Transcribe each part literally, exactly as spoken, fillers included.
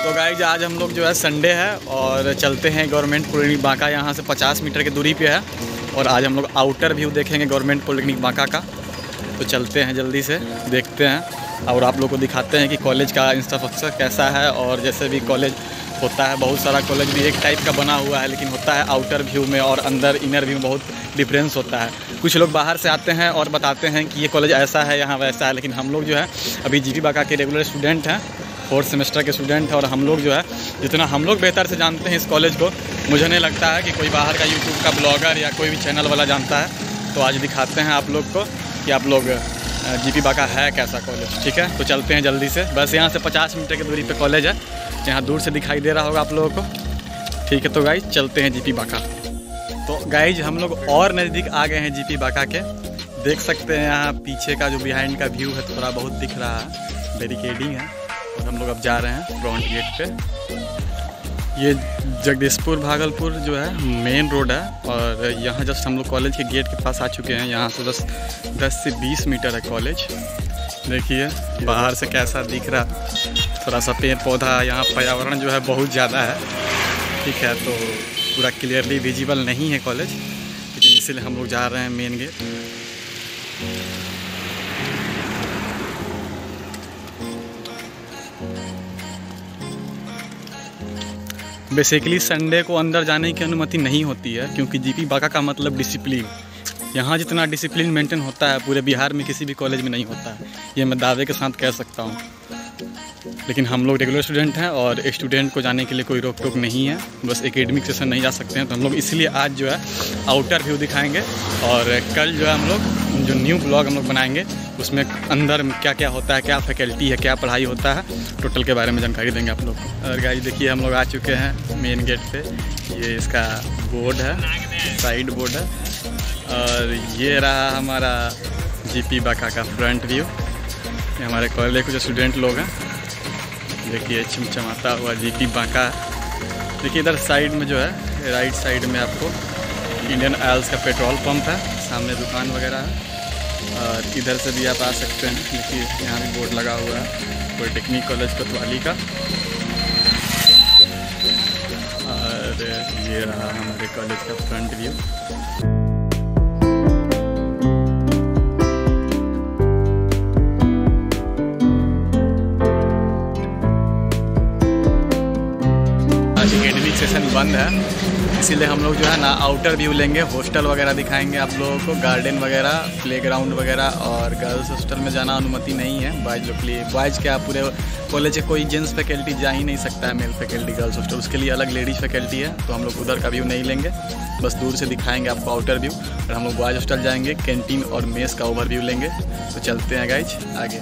तो गाइज आज हम लोग जो है संडे है और चलते हैं गवर्नमेंट पॉलिटेक्निक बांका। यहाँ से पचास मीटर की दूरी पे है और आज हम लोग आउटर व्यू देखेंगे गवर्नमेंट पॉलिटेक्निक बांका का। तो चलते हैं जल्दी से, देखते हैं और आप लोग को दिखाते हैं कि कॉलेज का इंफ्रास्ट्रक्चर कैसा है। और जैसे भी कॉलेज होता है, बहुत सारा कॉलेज भी एक टाइप का बना हुआ है, लेकिन होता है आउटर व्यू में और अंदर इनर व्यू में बहुत डिफरेंस होता है। कुछ लोग बाहर से आते हैं और बताते हैं कि ये कॉलेज ऐसा है, यहाँ वैसा है, लेकिन हम लोग जो है अभी जीपी बांका के रेगुलर स्टूडेंट हैं, फोर्थ सेमेस्टर के स्टूडेंट हैं। और हम लोग जो है जितना हम लोग बेहतर से जानते हैं इस कॉलेज को, मुझे नहीं लगता है कि कोई बाहर का यूट्यूब का ब्लॉगर या कोई भी चैनल वाला जानता है। तो आज दिखाते हैं आप लोग को कि आप लोग जीपी बांका है कैसा कॉलेज। ठीक है, तो चलते हैं जल्दी से। बस यहाँ से पचास मीटर की दूरी पे कॉलेज है, यहाँ दूर से दिखाई दे रहा होगा आप लोगों को। ठीक है, तो गाइज चलते हैं जीपी बांका। तो गाइज हम लोग और नज़दीक आ गए हैं जीपी बांका के। देख सकते हैं यहाँ पीछे का जो बिहाइंड का व्यू है थोड़ा बहुत दिख रहा है, बैरिकेडिंग है। और हम लोग अब जा रहे हैं फ्रंट गेट पे। ये जगदीशपुर भागलपुर जो है मेन रोड है और यहाँ जस्ट हम लोग कॉलेज के गेट के पास आ चुके हैं। यहाँ से बस दस से बीस मीटर है कॉलेज। देखिए बाहर से कैसा दिख रहा, थोड़ा सा पेड़ पौधा, यहाँ पर्यावरण जो है बहुत ज़्यादा है। ठीक है, तो पूरा क्लियरली विजिबल नहीं है कॉलेज, लेकिन इसीलिए हम लोग जा रहे हैं मेन गेट। बेसिकली संडे को अंदर जाने की अनुमति नहीं होती है, क्योंकि जीपी बांका का मतलब डिसिप्लिन। यहाँ जितना डिसिप्लिन मेंटेन होता है पूरे बिहार में किसी भी कॉलेज में नहीं होता है, ये मैं दावे के साथ कह सकता हूँ। लेकिन हम लोग रेगुलर स्टूडेंट हैं और स्टूडेंट को जाने के लिए कोई रोक टोक नहीं है, बस एकेडमिक सेशन नहीं जा सकते हैं। तो हम लोग इसलिए आज जो है आउटर व्यू दिखाएंगे और कल जो है हम लोग जो न्यू ब्लॉग हम लोग बनाएंगे उसमें अंदर क्या क्या होता है, क्या फैकल्टी है, क्या पढ़ाई होता है, टोटल के बारे में जानकारी देंगे आप लोग को। और गाइस देखिए हम लोग आ चुके हैं मेन गेट पे। ये इसका बोर्ड है, साइड बोर्ड है। और ये रहा हमारा जीपी बांका का फ्रंट व्यू। ये हमारे कॉलेज के जो स्टूडेंट लोग हैं, देखिए चमचमाता हुआ जीपी बांका। देखिए इधर साइड में जो है राइट साइड में आपको इंडियन ऑयल्स का पेट्रोल पंप है, सामने दुकान वगैरह है। और इधर से भी आप आ सकते हैं। देखिए यहाँ भी बोर्ड लगा हुआ है पॉलिटेक्निक कॉलेज कोतवाली का। और ये रहा हमारे कॉलेज का फ्रंट व्यू। एकेडमिक सेशन बंद है, इसीलिए हम लोग जो है ना आउटर व्यू लेंगे। हॉस्टल वगैरह दिखाएंगे आप लोगों को, गार्डन वगैरह, प्लेग्राउंड वगैरह। और गर्ल्स हॉस्टल में जाना अनुमति नहीं है बॉयज़ लोग के लिए। बॉयज़ क्या पूरे कॉलेज के कोई जेंट्स फैकल्टी जा ही नहीं सकता है, मेल फैकल्टी गर्ल्स हॉस्टल, उसके लिए अलग लेडीज़ फैकल्टी है। तो हम लोग उधर का व्यू नहीं लेंगे, बस दूर से दिखाएंगे आपको आउटर व्यू। और हम लोग बॉयज़ हॉस्टल जाएंगे, कैंटीन और मेस का ओवर व्यू लेंगे। तो चलते हैं गाइज आगे।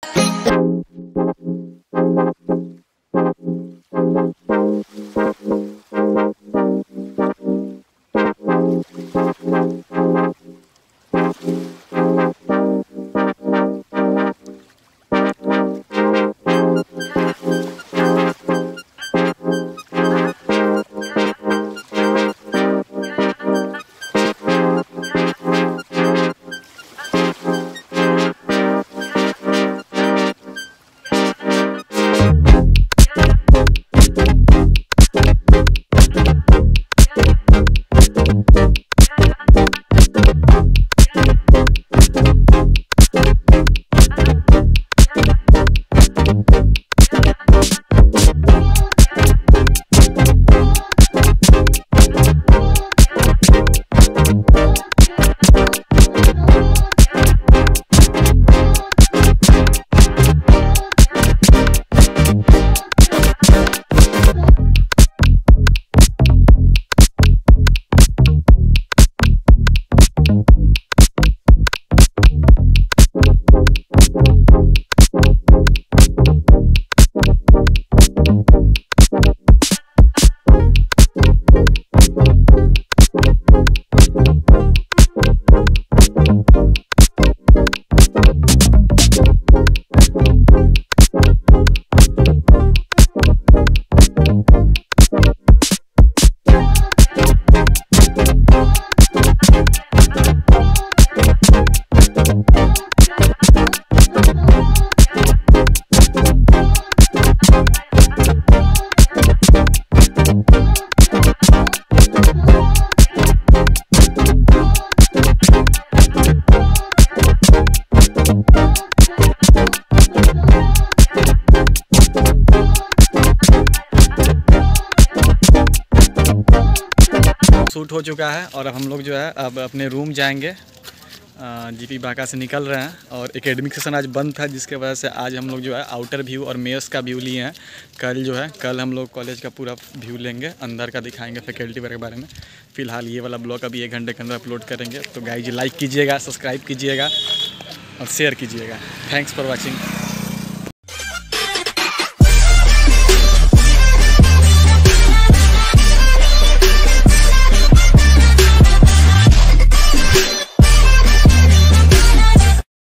शूट हो चुका है और अब हम लोग जो है अब अपने रूम जाएंगे। जीपी बांका से निकल रहे हैं और एकेडमिक सेशन आज बंद था, जिसके वजह से आज हम लोग जो है आउटर व्यू और मेयर्स का व्यू लिए हैं। कल जो है कल हम लोग कॉलेज का पूरा व्यू लेंगे, अंदर का दिखाएंगे फैकल्टी वगैरह के बारे में। फ़िलहाल ये वाला ब्लॉग अभी एक घंटे के अंदर अपलोड करेंगे। तो गाइस लाइक कीजिएगा, सब्सक्राइब कीजिएगा और शेयर कीजिएगा। Thanks for watching.